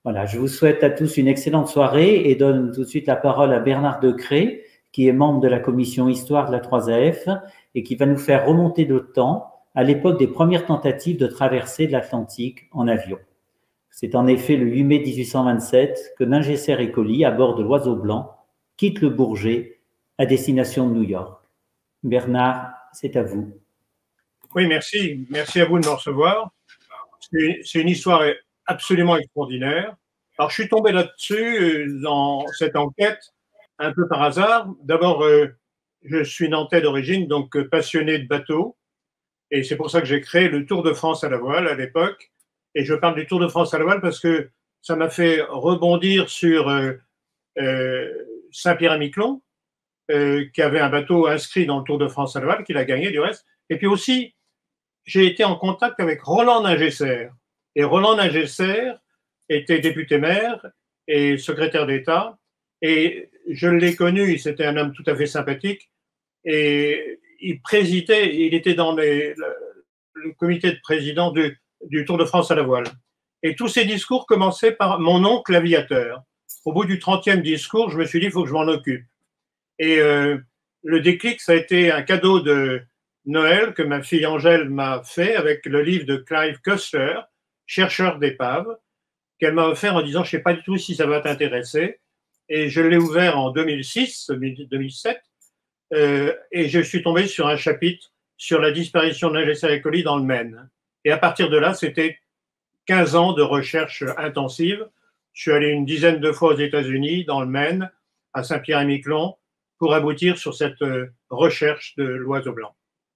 Voilà, je vous souhaite à tous une excellente soirée et donne tout de suite la parole à Bernard Decré, qui est membre de la commission Histoire de la 3AF et qui va nous faire remonter le temps à l'époque des premières tentatives de traversée de l'Atlantique en avion. C'est en effet le 8 mai 1827 que Ningesser et Colly, à bord de l'Oiseau Blanc, quittent le Bourget à destination de New York. Bernard, c'est à vous. Oui, merci. Merci à vous de me recevoir. C'est une histoire absolument extraordinaire. Alors, je suis tombé là-dessus dans cette enquête un peu par hasard. D'abord, je suis nantais d'origine, donc passionné de bateaux. Et c'est pour ça que j'ai créé le Tour de France à la voile à l'époque. Et je parle du Tour de France à la voile parce que ça m'a fait rebondir sur Saint-Pierre-et-Miquelon, qui avait un bateau inscrit dans le Tour de France à la voile, qu'il a gagné du reste. Et puis aussi, j'ai été en contact avec Roland Ningesser. Et Roland Ningesser était député maire et secrétaire d'État. Et je l'ai connu, c'était un homme tout à fait sympathique. Et il présidait, il était dans le comité de président du Tour de France à la voile. Et tous ces discours commençaient par mon oncle aviateur. Au bout du 30e discours, je me suis dit, il faut que je m'en occupe. Et le déclic, ça a été un cadeau de Noël que ma fille Angèle m'a fait avec le livre de Clive Cussler, chercheur d'épaves, qu'elle m'a offert en disant, je ne sais pas du tout si ça va t'intéresser. Et je l'ai ouvert en 2006-2007, et je suis tombé sur un chapitre sur la disparition de Ningesser et Colly dans le Maine. Et à partir de là, c'était 15 ans de recherche intensive. Je suis allé une dizaine de fois aux États-Unis, dans le Maine, à Saint-Pierre-et-Miquelon, pour aboutir sur cette recherche de l'Oiseau Blanc.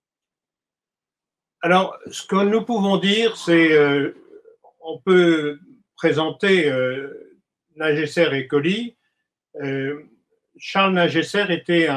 Alors, ce que nous pouvons dire, c'est on peut présenter Ningesser et Colly. Charles Ningesser était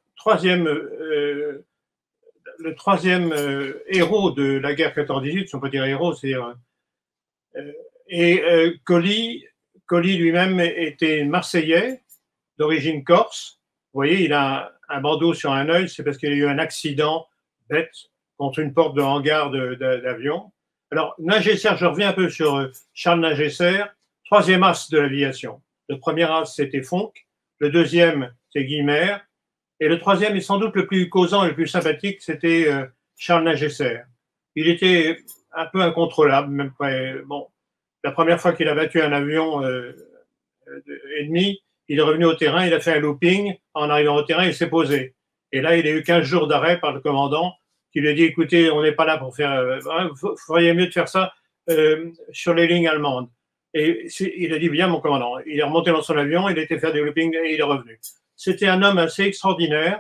le troisième héros de la guerre 14-18, si on peut dire héros, c'est-à-dire, et Colly lui-même était Marseillais, d'origine corse. Vous voyez, il a un bandeau sur un œil, c'est parce qu'il a eu un accident bête contre une porte de hangar d'avion. Alors, Ningesser, je reviens un peu sur Charles Ningesser, troisième as de l'aviation. Le premier as, c'était Fonck. Le deuxième, c'est Guimer. Et le troisième, et sans doute le plus causant et le plus sympathique, c'était Charles Ningesser. Il était un peu incontrôlable, même pas. Bon, la première fois qu'il a battu un avion ennemi, il est revenu au terrain, il a fait un looping. En arrivant au terrain, il s'est posé. Et là, il a eu 15 jours d'arrêt par le commandant qui lui a dit, écoutez, on n'est pas là pour faire... vous feriez mieux de faire ça sur les lignes allemandes. Et il a dit, bien, mon commandant. Il est remonté dans son avion, il a été faire des loopings et il est revenu. C'était un homme assez extraordinaire.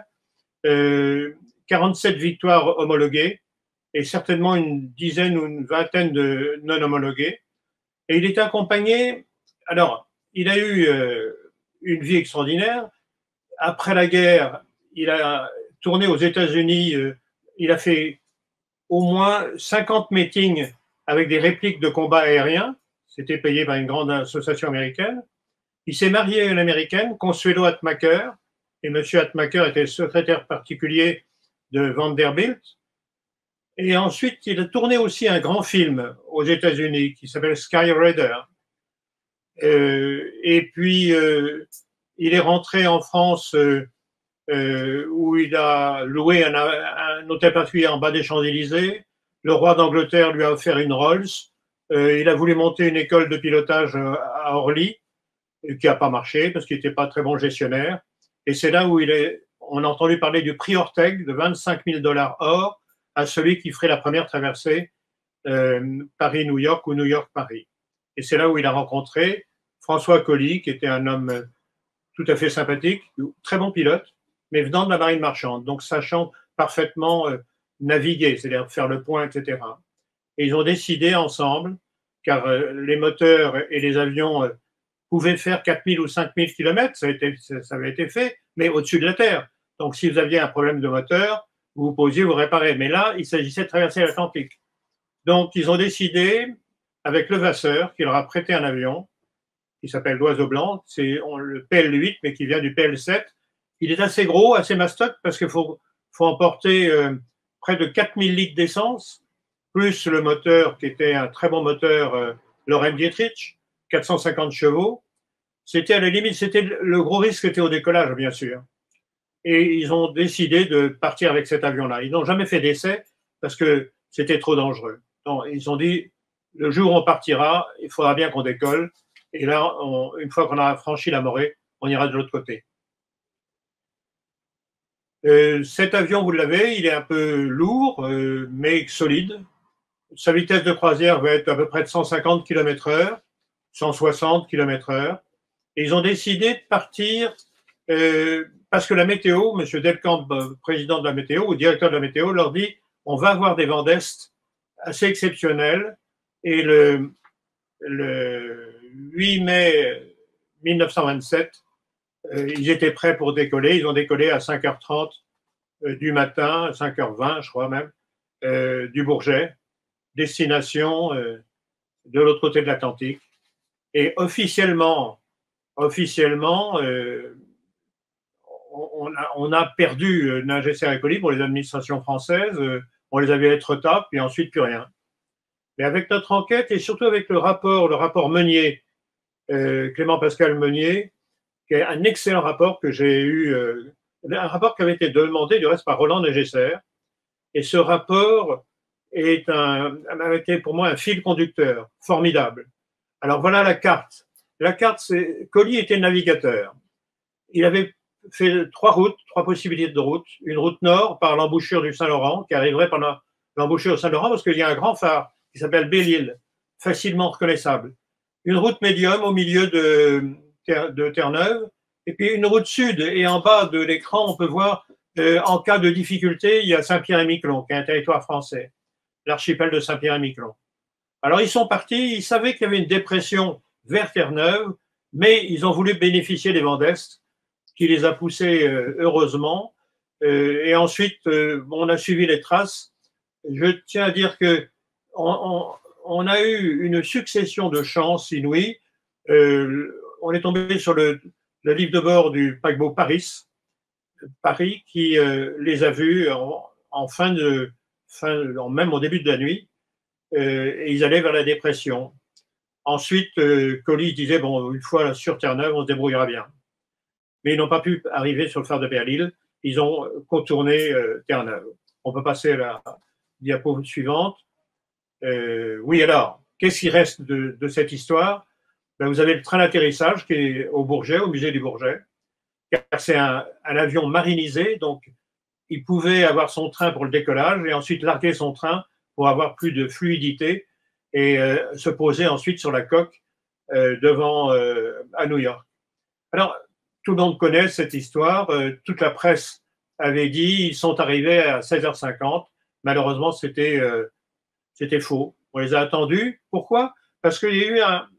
47 victoires homologuées et certainement une dizaine ou une vingtaine de non homologuées. Et il était accompagné... Alors, il a eu une vie extraordinaire. Après la guerre, il a tourné aux États-Unis. Il a fait au moins 50 meetings avec des répliques de combats aériens. C'était payé par une grande association américaine. Il s'est marié à une américaine, Consuelo Atmaker. Et M. Atmaker était secrétaire particulier de Vanderbilt. Et ensuite, il a tourné aussi un grand film aux États-Unis qui s'appelle Sky Raider. Et puis, il est rentré en France où il a loué un hôtel particulier en bas des Champs-Élysées. Le roi d'Angleterre lui a offert une Rolls. Il a voulu monter une école de pilotage à Orly, qui n'a pas marché parce qu'il n'était pas très bon gestionnaire. Et c'est là où on a entendu parler du prix Orteig de 25 000 $ or à celui qui ferait la première traversée Paris-New York ou New York-Paris. Et c'est là où il a rencontré François Colly, qui était un homme tout à fait sympathique, très bon pilote, mais venant de la marine marchande, donc sachant parfaitement naviguer, c'est-à-dire faire le point, etc. Et ils ont décidé ensemble, car les moteurs et les avions pouvaient faire 4 000 ou 5 000 kilomètres, ça avait été fait, mais au-dessus de la Terre. Donc si vous aviez un problème de moteur, vous vous posiez, vous réparez. Mais là, il s'agissait de traverser l'Atlantique. Donc ils ont décidé, avec Levasseur, qui leur a prêté un avion, qui s'appelle l'Oiseau Blanc, c'est le PL8, mais qui vient du PL7. Il est assez gros, assez mastoc, parce qu'il faut emporter près de 4 000 litres d'essence, plus le moteur, qui était un très bon moteur Loren Dietrich, 450 chevaux. C'était à la limite, c'était le gros risque était au décollage, bien sûr. Et ils ont décidé de partir avec cet avion-là. Ils n'ont jamais fait d'essai parce que c'était trop dangereux. Donc, ils ont dit, le jour où on partira, il faudra bien qu'on décolle. Et là, une fois qu'on a franchi la Morée, on ira de l'autre côté. Cet avion, vous l'avez, il est un peu lourd, mais solide. Sa vitesse de croisière va être à peu près de 150 km/h, 160 km/h. Et ils ont décidé de partir parce que la météo, M. Delcamp, président de la météo ou directeur de la météo, leur dit on va avoir des vents d'est assez exceptionnels. Et le 8 mai 1927, ils étaient prêts pour décoller. Ils ont décollé à 5h30 du matin, 5h20, je crois même, du Bourget, destination de l'autre côté de l'Atlantique. Et officiellement, on a perdu Nungesser et Colly pour les administrations françaises. On les avait être tard, puis ensuite plus rien. Mais avec notre enquête et surtout avec le rapport Meunier, Clément Pascal Meunier, qui est un excellent rapport que j'ai eu, un rapport qui avait été demandé du reste par Roland Nungesser. Et ce rapport a été pour moi un fil conducteur formidable. Alors voilà la carte. La carte, c'est Colly était navigateur. Il avait fait trois possibilités de route. Une route nord par l'embouchure du Saint-Laurent, qui arriverait par l'embouchure du Saint-Laurent, parce qu'il y a un grand phare qui s'appelle Belle-Île, facilement reconnaissable. Une route médium au milieu de Terre-Neuve, et puis une route sud. Et en bas de l'écran, on peut voir, en cas de difficulté, il y a Saint-Pierre-et-Miquelon, qui est un territoire français, l'archipel de Saint-Pierre-et-Miquelon. Alors ils sont partis, ils savaient qu'il y avait une dépression vers Terre-Neuve, mais ils ont voulu bénéficier des vents d'est, qui les a poussés heureusement. Et ensuite, on a suivi les traces. Je tiens à dire que on a eu une succession de chances inouïes. On est tombé sur le livre de bord du paquebot Paris, qui les a vus même au début de la nuit, et ils allaient vers la dépression. Ensuite, Colly disait, bon, une fois sur Terre-Neuve, on se débrouillera bien. Mais ils n'ont pas pu arriver sur le phare de Belle-Île. Ils ont contourné Terre-Neuve. On peut passer à la diapo suivante. Oui, alors, qu'est-ce qui reste de cette histoire? Ben, vous avez le train d'atterrissage qui est au Bourget, au musée du Bourget. C'est un avion marinisé, donc il pouvait avoir son train pour le décollage et ensuite larguer son train pour avoir plus de fluidité et se poser ensuite sur la coque à New York. Alors, tout le monde connaît cette histoire. Toute la presse avait dit ils sont arrivés à 16h50. Malheureusement, c'était faux. On les a attendus. Pourquoi? Parce qu'il y a eu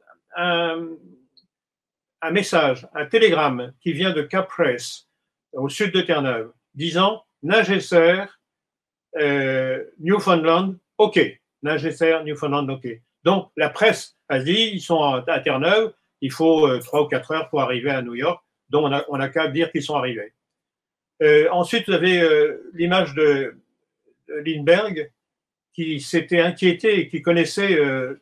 un message, un télégramme qui vient de Cap Press, au sud de Terre-Neuve, disant Nungesser, Newfoundland, OK. Nungesser, Newfoundland, OK. Donc, la presse a dit ils sont à Terre-Neuve, il faut 3 ou 4 heures pour arriver à New York. Donc, on n'a qu'à dire qu'ils sont arrivés. Ensuite, vous avez l'image de Lindbergh qui s'était inquiété et qui connaissait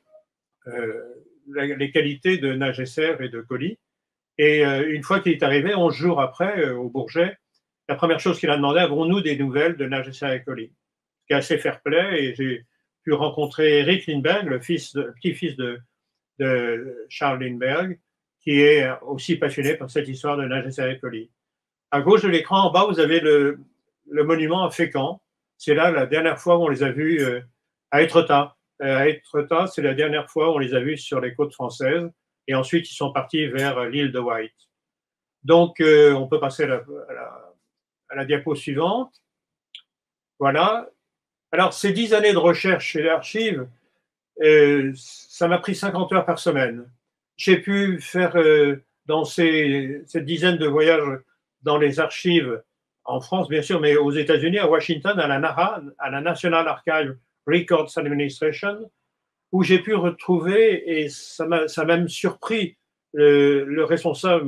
les qualités de Nungesser et de Colly. Et une fois qu'il est arrivé, 11 jours après, au Bourget, la première chose qu'il a demandé, avons-nous des nouvelles de Nungesser et Colly? Ce qui est assez fair-play. Et j'ai pu rencontrer Eric Lindbergh, le petit-fils de Charles Lindbergh, qui est aussi passionné par cette histoire de Nungesser et Colly. À gauche de l'écran, en bas, vous avez le monument à Fécamp. C'est là la dernière fois où on les a vus à Étretat. À Étretat, c'est la dernière fois où on les a vus sur les côtes françaises. Et ensuite, ils sont partis vers l'île de White. Donc, on peut passer à la diapo suivante. Voilà. Alors, ces 10 années de recherche chez l'Archive, ça m'a pris 50 heures par semaine. J'ai pu faire dans cette dizaine de voyages dans les archives en France, bien sûr, mais aux États-Unis, à Washington, à la NARA, à la National Archive Records Administration, où j'ai pu retrouver, et ça m'a même surpris, le responsable,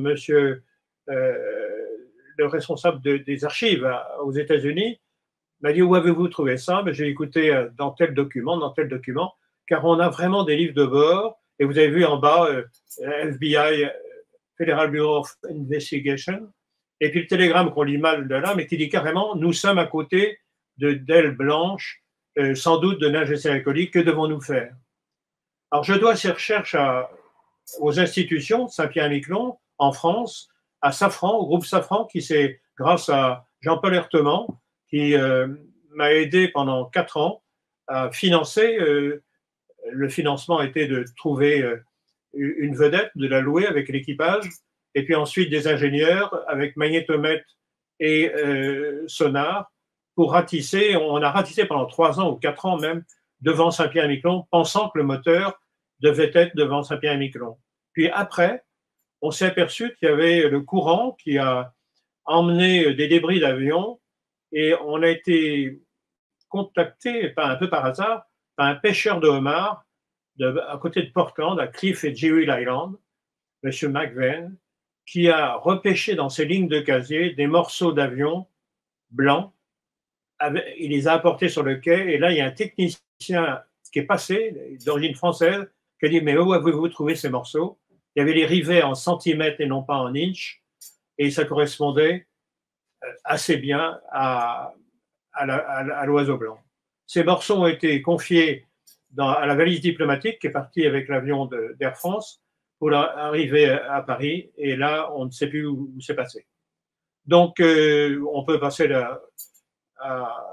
le responsable des archives aux États-Unis, m'a dit, où avez-vous trouvé ça? J'ai écouté dans tel document, car on a vraiment des livres de bord Et vous avez vu en bas FBI, Federal Bureau of Investigation, et puis le télégramme qu'on lit mal de là, mais qui dit carrément, nous sommes à côté d'ailes blanches, sans doute de Nagesser et Colli, que devons-nous faire? Alors je dois ces recherches aux institutions, Saint-Pierre-et-Miquelon, en France, à Safran, au groupe Safran, qui c'est grâce à Jean-Paul Herteman, qui m'a aidé pendant 4 ans à financer. Le financement était de trouver une vedette, de la louer avec l'équipage, et puis ensuite des ingénieurs avec magnétomètre et sonar pour ratisser. On a ratissé pendant 3 ans ou 4 ans même devant Saint-Pierre-et-Miquelon, pensant que le moteur devait être devant Saint-Pierre-et-Miquelon. Puis après, on s'est aperçu qu'il y avait le courant qui a emmené des débris d'avion, et on a été contacté, un peu par hasard, par un pêcheur de homards à côté de Portland, à Cliff et Jewel Island, M. McVeigh, qui a repêché dans ses lignes de casier des morceaux d'avion blancs. Il les a apportés sur le quai, et là, il y a un technicien qui est passé, d'origine française, qui a dit « Mais où avez-vous trouvé ces morceaux ?» Il y avait les rivets en centimètres et non pas en inches, et ça correspondait assez bien à l'oiseau blanc. Ces morceaux ont été confiés à la valise diplomatique qui est partie avec l'avion d'Air France pour arriver à Paris, et là, on ne sait plus où c'est passé. Donc, on peut passer à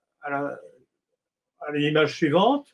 l'image suivante.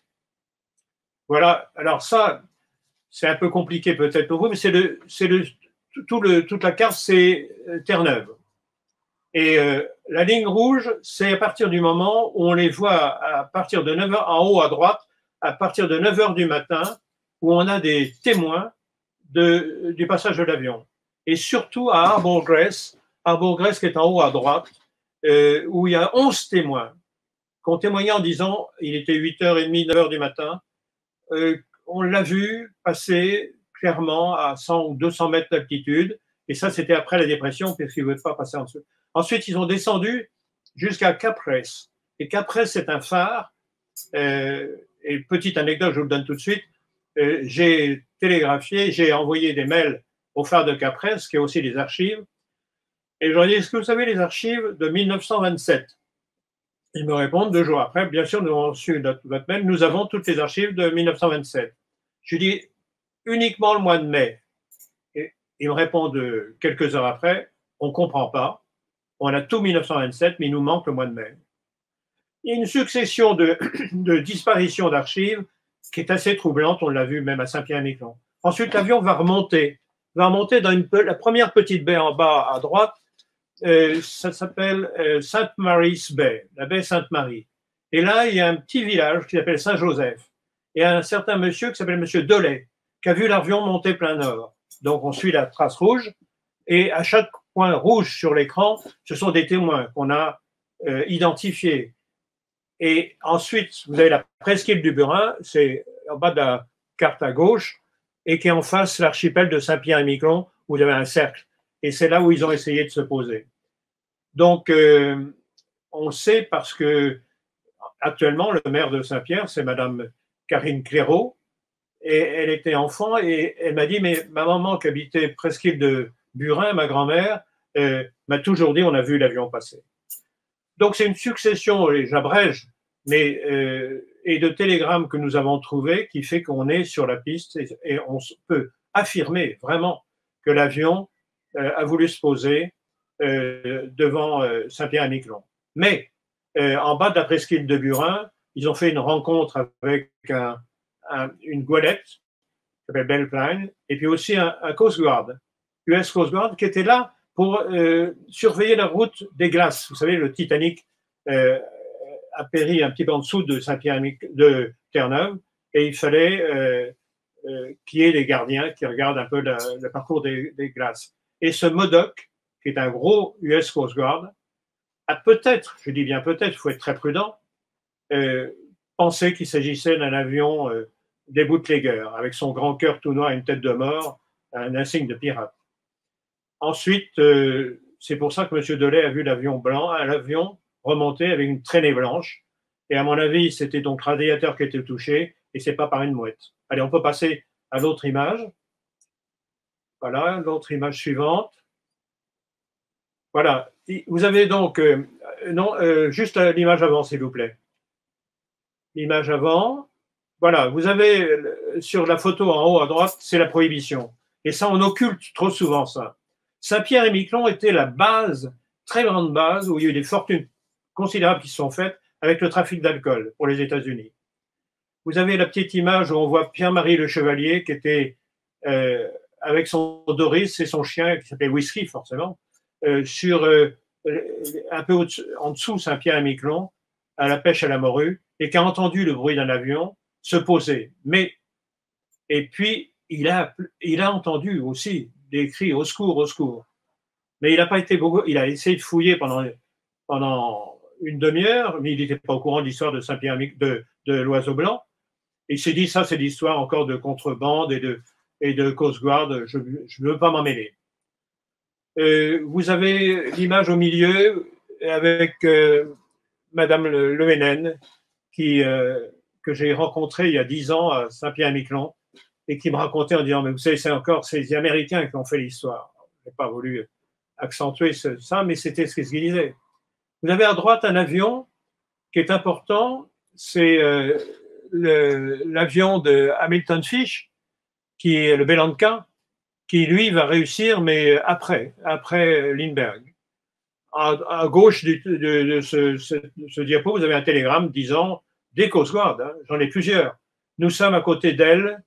Voilà, alors ça, c'est un peu compliqué peut-être pour vous, mais toute la carte, c'est Terre-Neuve. Et la ligne rouge, c'est à partir du moment où on les voit à partir de 9h, en haut à droite, à partir de 9h du matin, où on a des témoins du passage de l'avion. Et surtout à Harbour Grace qui est en haut à droite, où il y a 11 témoins qui ont témoigné en disant il était 8h30, 9h du matin, on l'a vu passer clairement à 100 ou 200 mètres d'altitude, et ça c'était après la dépression, puisqu'ils ne veulent pas passer en dessous. Ensuite, ils ont descendu jusqu'à Cap-Rès. Et Cap-Rès, c'est un phare. Et petite anecdote, je vous le donne tout de suite. J'ai télégraphié, j'ai envoyé des mails au phare de Cap-Rès, qui est aussi des archives. Et je leur ai dit, est-ce que vous savez les archives de 1927? Ils me répondent 2 jours après, bien sûr, nous avons reçu votre mail, nous avons toutes les archives de 1927. Je lui dis, uniquement le mois de mai. Et ils me répondent quelques heures après, on ne comprend pas. On a tout 1927, mais il nous manque le mois de mai. Il y a une succession de disparitions d'archives qui est assez troublante, on l'a vu même à Saint-Pierre-et-Miquelon. Ensuite, l'avion va remonter dans la première petite baie en bas à droite, ça s'appelle Sainte Mary's Bay, la baie Sainte-Marie. Et là, il y a un petit village qui s'appelle Saint-Joseph. Et un certain monsieur qui s'appelle monsieur Delay, qui a vu l'avion monter plein nord. Donc, on suit la trace rouge, et à chaque point rouge sur l'écran, ce sont des témoins qu'on a identifiés. Et ensuite, vous avez la presqu'île du Burin, c'est en bas de la carte à gauche, et qui est en face l'archipel de Saint-Pierre-et-Miquelon, où il y avait un cercle. Et c'est là où ils ont essayé de se poser. Donc, on sait parce que actuellement, le maire de Saint-Pierre, c'est Madame Karine Clairaut, et elle était enfant, et elle m'a dit, mais ma maman qui habitait presqu'île de Burin, ma grand-mère, m'a toujours dit, on a vu l'avion passer. Donc, c'est une succession, et j'abrège, mais et de télégrammes que nous avons trouvés qui fait qu'on est sur la piste, et on peut affirmer vraiment que l'avion a voulu se poser devant Saint-Pierre-et-Miquelon. Mais en bas de la presqu'île de Burin, ils ont fait une rencontre avec une goélette qui s'appelle Belle Plaine, et puis aussi un Coast Guard, US Coast Guard, qui était là pour surveiller la route des glaces. Vous savez, le Titanic a péri un petit peu en dessous de de Terre-Neuve, et il fallait qu'il y ait des gardiens qui regardent un peu le parcours des glaces. Et ce Modoc, qui est un gros US Coast Guard, a peut-être, je dis bien peut-être, il faut être très prudent, pensé qu'il s'agissait d'un avion des bootleggers, avec son grand cœur tout noir et une tête de mort, un insigne de pirate. Ensuite, c'est pour ça que M. Delay a vu l'avion blanc, l'avion remonter avec une traînée blanche. Et à mon avis, c'était donc le radiateur qui était touché, et c'est pas par une mouette. Allez, on peut passer à l'autre image. Voilà, l'autre image suivante. Voilà. Vous avez donc, juste l'image avant, s'il vous plaît. L'image avant. Voilà, vous avez sur la photo en haut à droite, c'est la prohibition. Et ça, on occulte trop souvent ça. Saint-Pierre et Miquelon était la base, très grande base, où il y a eu des fortunes considérables qui se sont faites avec le trafic d'alcool pour les États-Unis. Vous avez la petite image où on voit Pierre-Marie le Chevalier qui était avec son Doris et son chien qui s'appelait Whisky, forcément, sur un peu en dessous Saint-Pierre et Miquelon, à la pêche à la morue, et qui a entendu le bruit d'un avion se poser. Et puis, il a entendu aussi des cris au secours, au secours. Mais il n'a pas été beaucoup, il a essayé de fouiller pendant une demi-heure, mais il n'était pas au courant de l'histoire de Saint-Pierre de l'Oiseau Blanc. Et il s'est dit, ça, c'est l'histoire encore de contrebande et de Coast Guard, je ne veux pas m'en mêler. Vous avez l'image au milieu avec Madame Le Hénen, que j'ai rencontrée il y a 10 ans à Saint-Pierre-et-Miquelon, et qui me racontait en disant, mais vous savez, c'est encore ces Américains qui ont fait l'histoire. Je n'ai pas voulu accentuer ça, mais c'était ce qu'il disait. Vous avez à droite un avion qui est important, c'est l'avion de Hamilton Fish, qui est le Belanca, qui lui va réussir, mais après Lindbergh. À gauche de ce diapo, vous avez un télégramme disant des Coast Guard, hein, j'en ai plusieurs. Nous sommes à côté d'elles,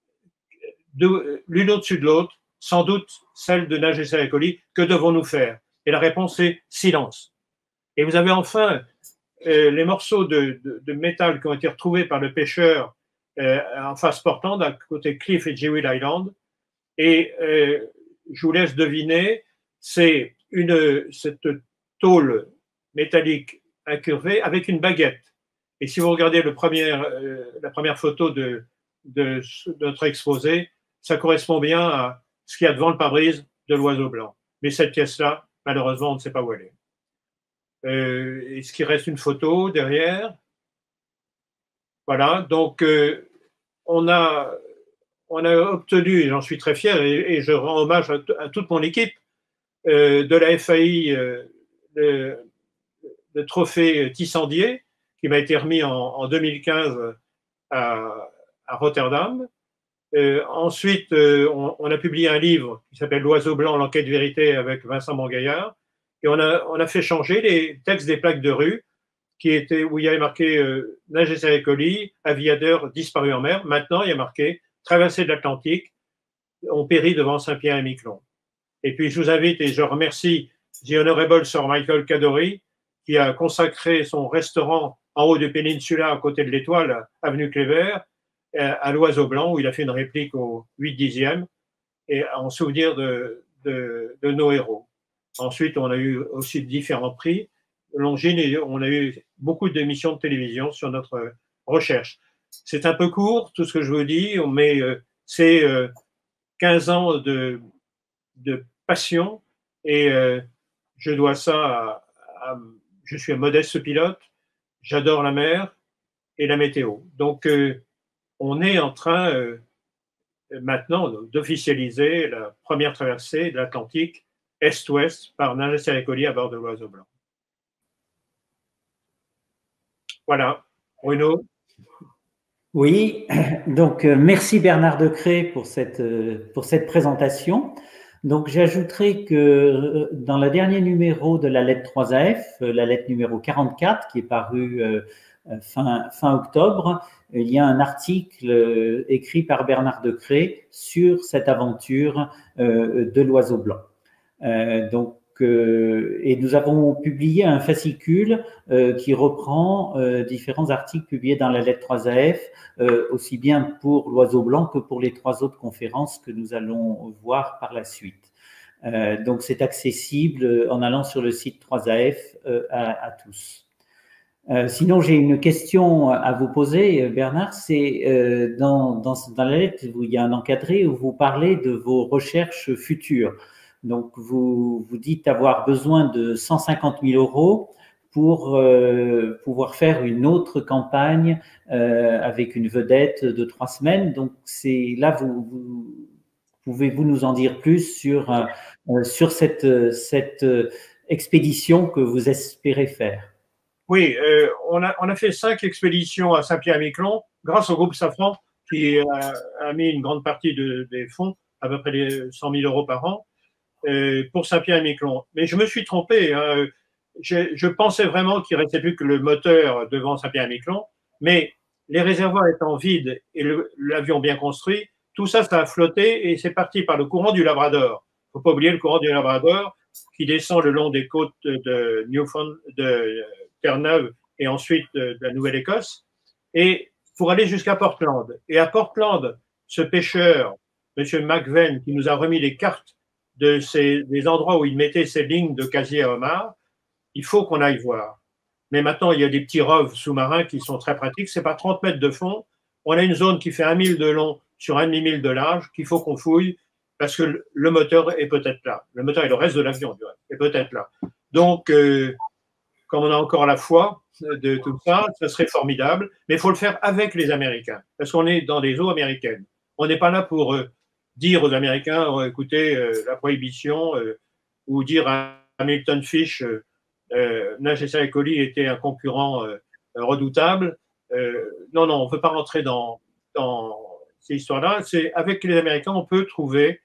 l'une au-dessus de l'autre, sans doute celle de Nagesser et Collie. Que devons-nous faire? Et la réponse est silence. Et vous avez enfin les morceaux de métal qui ont été retrouvés par le pêcheur en face Portland, à côté Cliff et Jewel Island. Et je vous laisse deviner, c'est cette tôle métallique incurvée avec une baguette. Et si vous regardez la première photo de notre exposé, ça correspond bien à ce qu'il y a devant le pare-brise de l'Oiseau Blanc. Mais cette pièce-là, malheureusement, on ne sait pas où elle est. Est-ce qu'il reste une photo derrière? Voilà, donc on a obtenu, et j'en suis très fier, et je rends hommage à toute mon équipe, de la FAI, le trophée Tissandier, qui m'a été remis en 2015 à Rotterdam. Ensuite, on a publié un livre qui s'appelle L'Oiseau Blanc, l'enquête vérité avec Vincent Montgaillard, et on a fait changer les textes des plaques de rue où il y avait marqué Nagesser et Collie, aviadeur disparu en mer. Maintenant, il y a marqué traversée de l'Atlantique, on périt devant Saint-Pierre et Miquelon. Et puis, je vous invite et je remercie The Honorable Sir Michael Cadori, qui a consacré son restaurant en haut de Peninsula, à côté de l'Étoile, avenue Clévert, à l'Oiseau Blanc, où il a fait une réplique au 8/10e, et en souvenir de nos héros. Ensuite, on a eu aussi différents prix. Longines, et on a eu beaucoup d'émissions de télévision sur notre recherche. C'est un peu court, tout ce que je vous dis, mais c'est 15 ans de passion, et je dois ça je suis un modeste pilote, j'adore la mer et la météo. Donc, on est en train maintenant d'officialiser la première traversée de l'Atlantique est-ouest par Nagesser et Collie à bord de l'Oiseau Blanc. Voilà, Bruno. Oui, donc merci Bernard Decré pour cette présentation. Donc j'ajouterai que dans le dernier numéro de la lettre 3AF, la lettre numéro 44, qui est parue fin octobre, il y a un article écrit par Bernard Decré sur cette aventure de l'Oiseau Blanc. Et nous avons publié un fascicule qui reprend différents articles publiés dans la lettre 3AF, aussi bien pour l'Oiseau Blanc que pour les 3 autres conférences que nous allons voir par la suite. Donc c'est accessible en allant sur le site 3AF à tous. Sinon, j'ai une question à vous poser, Bernard. C'est dans la lettre, il y a un encadré où vous parlez de vos recherches futures. Donc, vous dites avoir besoin de 150 000 € pour pouvoir faire une autre campagne avec une vedette de 3 semaines. Donc, c'est là, pouvez-vous nous en dire plus sur cette expédition que vous espérez faire? Oui, on a fait 5 expéditions à Saint-Pierre-et-Miquelon grâce au groupe Safran qui a mis une grande partie des fonds, à peu près les 100 000 euros par an, pour Saint-Pierre-et-Miquelon. Mais je me suis trompé. Hein. Je pensais vraiment qu'il ne restait plus que le moteur devant Saint-Pierre-et-Miquelon, mais les réservoirs étant vides et l'avion bien construit, tout ça, ça a flotté et c'est parti par le courant du Labrador. Il ne faut pas oublier le courant du Labrador qui descend le long des côtes de Newfoundland, de Terre-Neuve et ensuite de la Nouvelle-Écosse, et pour aller jusqu'à Portland. Et à Portland, ce pêcheur, M. McVeigh, qui nous a remis les cartes des endroits où il mettait ses lignes de casier à homard, il faut qu'on aille voir. Mais maintenant, il y a des petits roves sous-marins qui sont très pratiques. C'est pas 30 mètres de fond. On a une zone qui fait 1 mille de long sur 1 demi-mille de large qu'il faut qu'on fouille parce que le moteur est peut-être là. Le moteur et le reste de l'avion est peut-être là. Donc, comme on a encore la foi de tout ça, ce serait formidable. Mais il faut le faire avec les Américains parce qu'on est dans des eaux américaines. On n'est pas là pour dire aux Américains, écoutez, la prohibition ou dire à Hamilton Fish, Nagesser et Collie était un concurrent redoutable. Non, on ne veut pas rentrer dans ces histoires-là. C'est avec les Américains, on peut trouver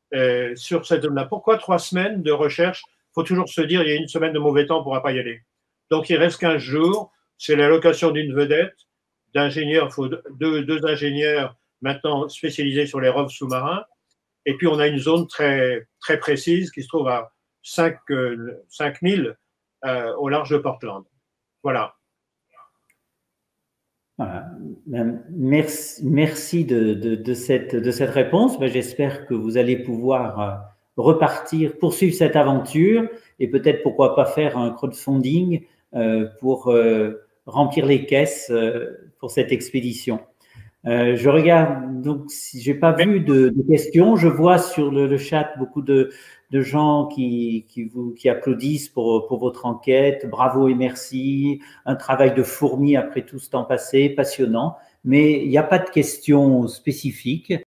sur cette zone-là. Pourquoi 3 semaines de recherche? Il faut toujours se dire, il y a 1 semaine de mauvais temps, on ne pourra pas y aller. Donc, il reste 15 jours. C'est la location d'une vedette, d'ingénieurs. Il faut deux ingénieurs maintenant spécialisés sur les roves sous-marins. Et puis, on a une zone très, très précise qui se trouve à 5 000 au large de Portland. Voilà. Voilà. Merci de cette réponse. J'espère que vous allez pouvoir repartir, poursuivre cette aventure et peut-être pourquoi pas faire un crowdfunding pour remplir les caisses pour cette expédition. Je regarde, donc si j'ai pas vu de questions, je vois sur le chat beaucoup de gens qui applaudissent pour votre enquête. Bravo et merci. Un travail de fourmi après tout ce temps passé, passionnant. Mais il n'y a pas de questions spécifiques.